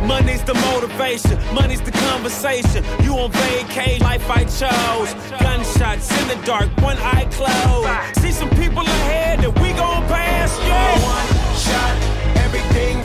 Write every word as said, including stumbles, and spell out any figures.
Money's the motivation, money's the conversation. You on vacation, life I chose. Gunshots in the dark, one eye closed. See some people ahead that we gon' pass, yeah. One shot, everything